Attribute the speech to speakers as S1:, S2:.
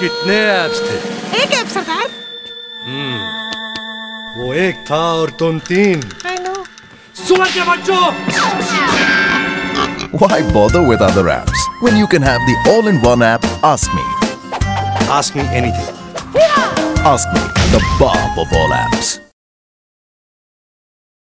S1: कितने ऐप्स थे?
S2: एक ऐप सरदार।
S1: वो एक था और तुम तीन।
S2: I know.
S1: सुअर के बच्चों!
S3: Why bother with other apps when you can have the all-in-one app Ask Me?
S1: Ask me anything.
S3: Ask Me, the Bob of all apps.